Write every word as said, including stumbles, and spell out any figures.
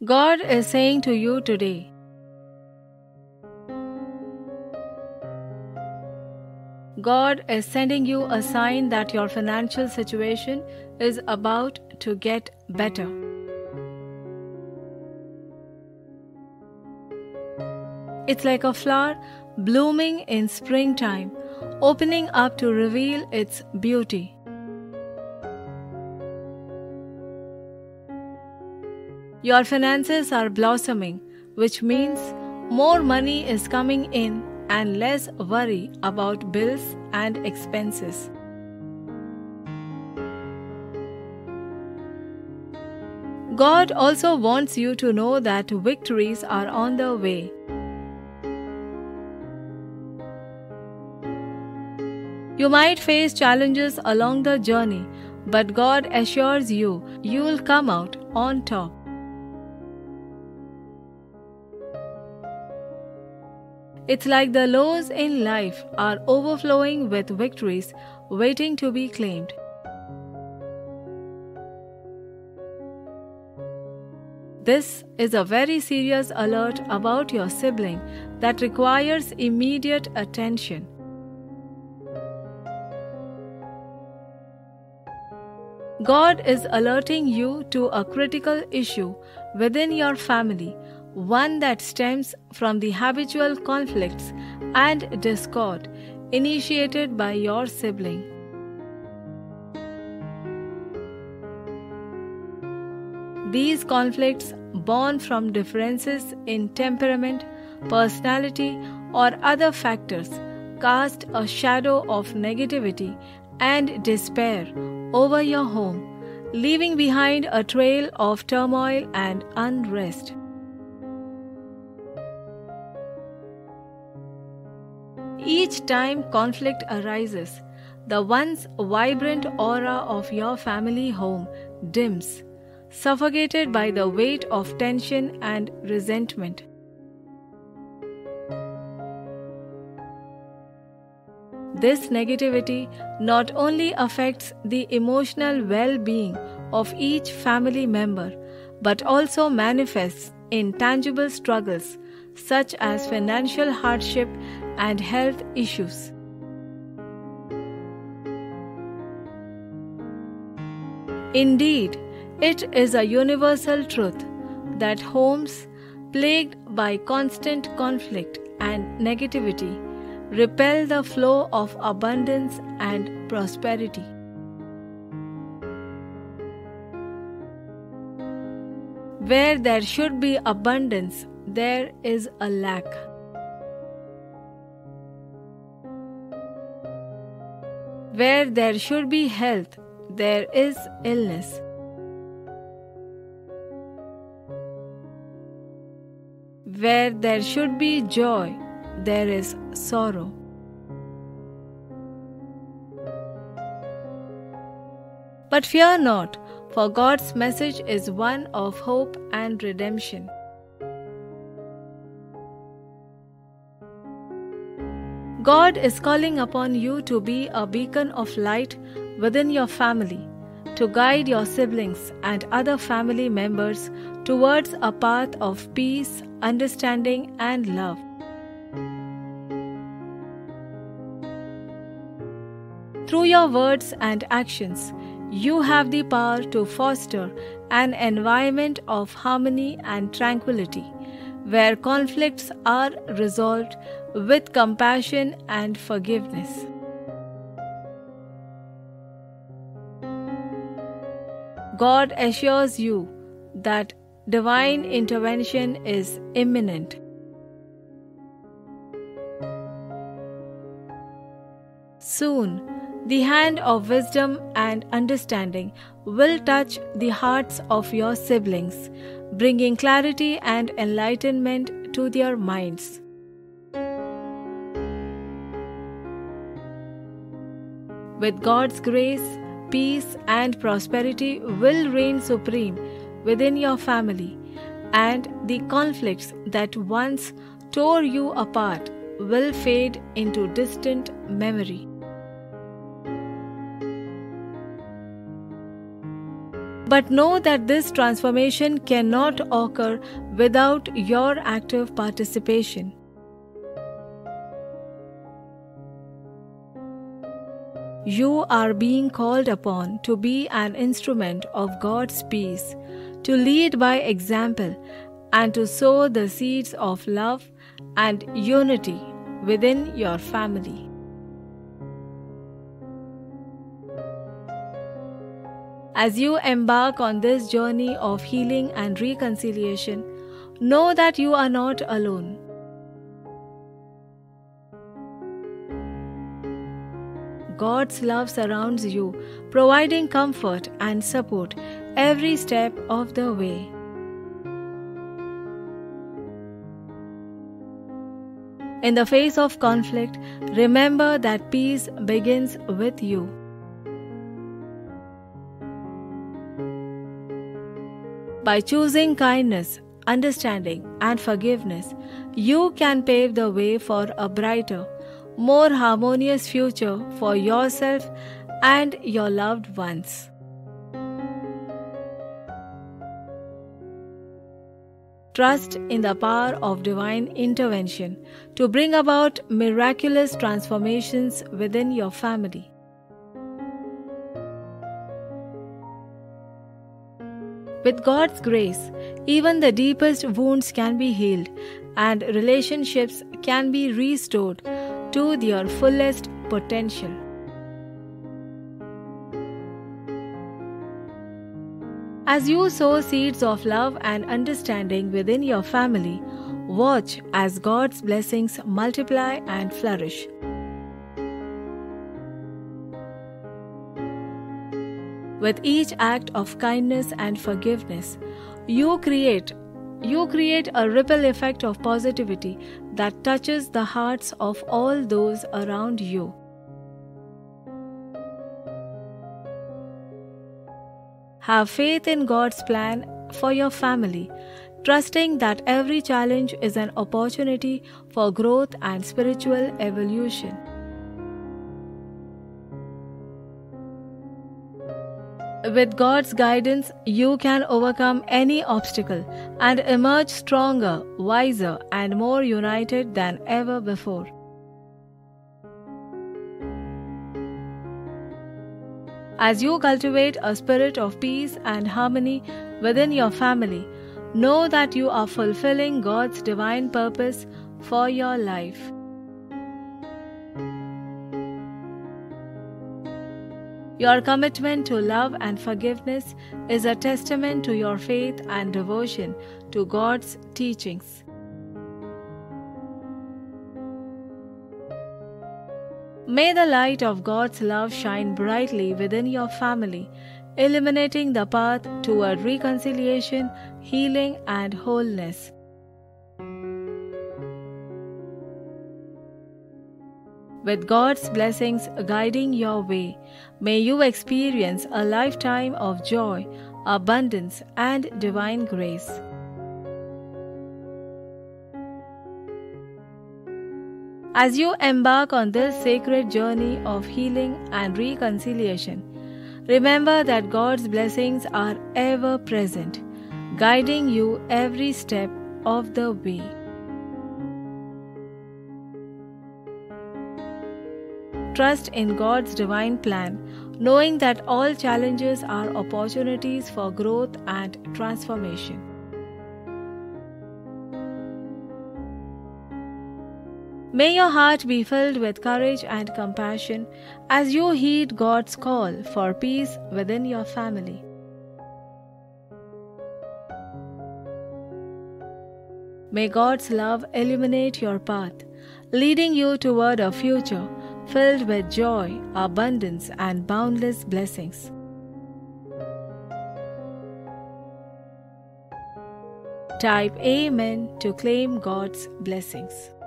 God is saying to you today, God is sending you a sign that your financial situation is about to get better. It's like a flower blooming in springtime, opening up to reveal its beauty. Your finances are blossoming, which means more money is coming in and less worry about bills and expenses. God also wants you to know that victories are on the way. You might face challenges along the journey, but God assures you, you will come out on top. It's like the lows in life are overflowing with victories waiting to be claimed. This is a very serious alert about your sibling that requires immediate attention. God is alerting you to a critical issue within your family, one that stems from the habitual conflicts and discord initiated by your sibling. These conflicts, born from differences in temperament, personality, or other factors, cast a shadow of negativity and despair over your home, leaving behind a trail of turmoil and unrest. Each time conflict arises, the once vibrant aura of your family home dims, suffocated by the weight of tension and resentment. This negativity not only affects the emotional well-being of each family member, but also manifests in tangible struggles such as financial hardship and health issues. Indeed, it is a universal truth that homes plagued by constant conflict and negativity repel the flow of abundance and prosperity. Where there should be abundance, there is a lack. Where there should be health, there is illness. Where there should be joy, there is sorrow. But fear not, for God's message is one of hope and redemption. God is calling upon you to be a beacon of light within your family, to guide your siblings and other family members towards a path of peace, understanding, and love. Through your words and actions, you have the power to foster an environment of harmony and tranquility, where conflicts are resolved with compassion and forgiveness. God assures you that divine intervention is imminent. Soon, the hand of wisdom and understanding will touch the hearts of your siblings, bringing clarity and enlightenment to their minds. With God's grace, peace and prosperity will reign supreme within your family, and the conflicts that once tore you apart will fade into distant memory. But know that this transformation cannot occur without your active participation. You are being called upon to be an instrument of God's peace, to lead by example, and to sow the seeds of love and unity within your family. As you embark on this journey of healing and reconciliation, know that you are not alone. God's love surrounds you, providing comfort and support every step of the way. In the face of conflict, remember that peace begins with you. By choosing kindness, understanding, and forgiveness, you can pave the way for a brighter, more harmonious future for yourself and your loved ones. Trust in the power of divine intervention to bring about miraculous transformations within your family. With God's grace, even the deepest wounds can be healed and relationships can be restored to their fullest potential. As you sow seeds of love and understanding within your family, watch as God's blessings multiply and flourish. With each act of kindness and forgiveness, you create You create a ripple effect of positivity that touches the hearts of all those around you. Have faith in God's plan for your family, trusting that every challenge is an opportunity for growth and spiritual evolution. With God's guidance, you can overcome any obstacle and emerge stronger, wiser, and more united than ever before. As you cultivate a spirit of peace and harmony within your family, know that you are fulfilling God's divine purpose for your life. Your commitment to love and forgiveness is a testament to your faith and devotion to God's teachings. May the light of God's love shine brightly within your family, illuminating the path toward reconciliation, healing, and wholeness. With God's blessings guiding your way, may you experience a lifetime of joy, abundance, and divine grace. As you embark on this sacred journey of healing and reconciliation, remember that God's blessings are ever present, guiding you every step of the way. Trust in God's divine plan, knowing that all challenges are opportunities for growth and transformation. May your heart be filled with courage and compassion as you heed God's call for peace within your family. May God's love illuminate your path, leading you toward a future filled with joy, abundance, and boundless blessings. Type Amen to claim God's blessings.